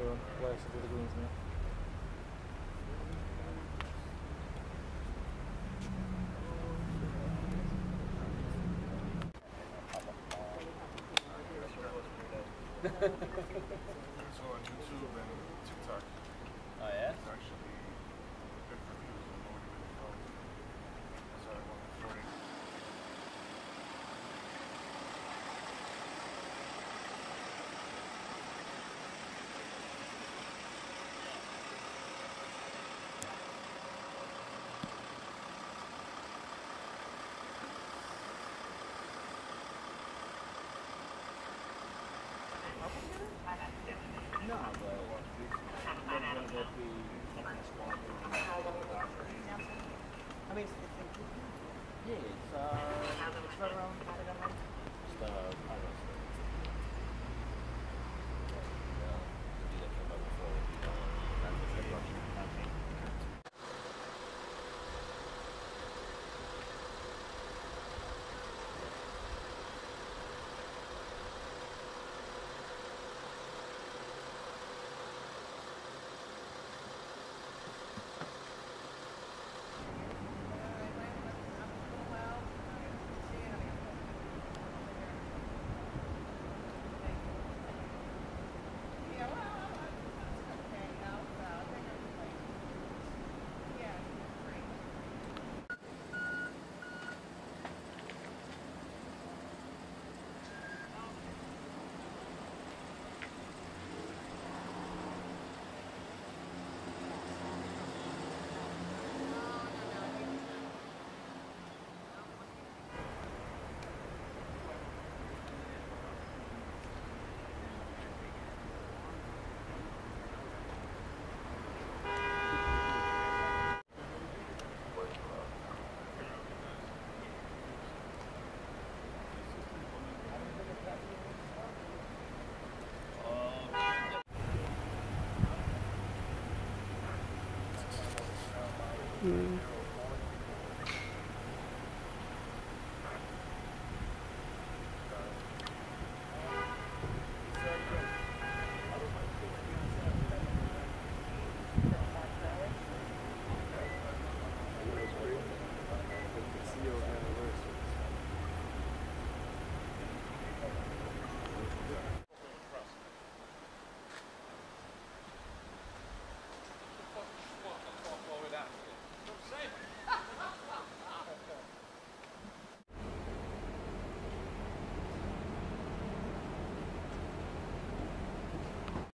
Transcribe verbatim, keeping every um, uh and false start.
the blacks into the greens now. It's on YouTube and TikTok. Oh yeah? It's actually good for views and no one really knows. That's why I want to report it. No, but we're going to go be on the squad. I mean, it's, it's, yeah, it's, uh, it's right around, just, uh, I don't know. Mm.